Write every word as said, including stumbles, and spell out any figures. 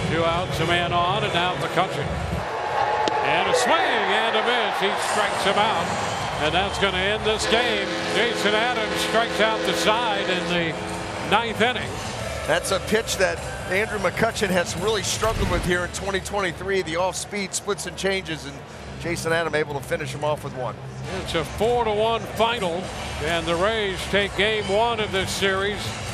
Two outs, a man on, and now McCutchen. And a swing and a miss. He strikes him out. And that's going to end this game. Jason Adams strikes out the side in the ninth inning. That's a pitch that Andrew McCutchen has really struggled with here in twenty twenty-three. The off-speed splits and changes, and Jason Adams able to finish him off with one. It's a four to one final, and the Rays take game one of this series